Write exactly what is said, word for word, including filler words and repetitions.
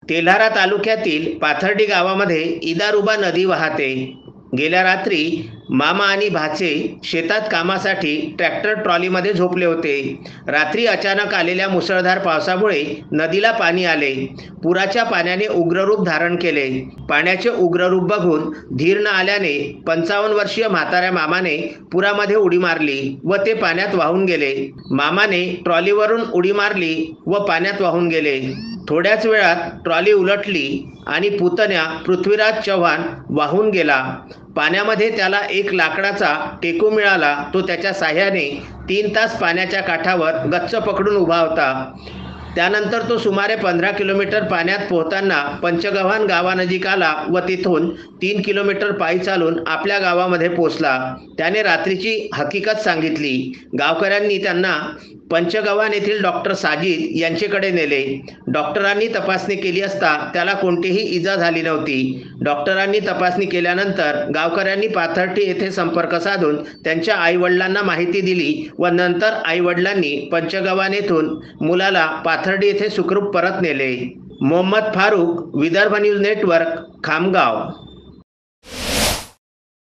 तेल्हारा तालुक्यातील पाथर्डी गावामध्ये इदारुबा नदी वाहते। गेल्या रात्री मामा आणि भाचे शेतात कामासाठी ट्रॅक्टर ट्रॉलीमध्ये झोपले होते। रात्री अचानक आलेल्या मुसळधार पावसामुळे नदीला पाणी आले। पुराच्या पाण्याने उग्ररूप धारण केले। पाण्याचे उग्ररूप बघून धीर न आल्याने पंचावन्न वर्षीय म्हाताऱ्या मामाने पुरामध्ये उडी मारली व ते पाण्यात वाहून गेले। मामाने ट्रॉलीवरून उडी मारली व पाण्यात वाहून गेले। थोड्याच वेळात ट्रॉली उलटली आणि पुतण्या पृथ्वीराज चव्हाण वाहून गेला। पाण्यामध्ये त्याला एक लाकडाचा टेकू मिळाला। तो त्याच्या साह्याने तीन तास पाण्याच्या काठावर गच्च पकडून उभा होता। त्यानंतर तो सुमारे पंधरा किलोमीटर पाण्यात पोहताना पंचगव्हाण गावानजीक आला व तिथून तीन किलोमीटर पायी चालून आपल्या गावामध्ये पोहोचला। त्याने रात्रीची हकीकत सांगितली। गावकऱ्यांनी त्यांना पंचगव्हाण येथील डॉक्टर साजिद यांच्याकडे नेले। डॉक्टरांनी तपासणी केली असता त्याला कोणतीही इजा झाली नव्हती। डॉक्टरांनी तपासणी केल्यानंतर गावकऱ्यांनी पाथर्डी येथे संपर्क साधून त्यांच्या आईवडिलांना माहिती दिली व नंतर आईवडिलांनी पंचगव्हाण येथून मुलाला पाथर्डी येथे सुखरूप परत नेले। Mohammad Farooq, Vidarbha news network, Khamgaon.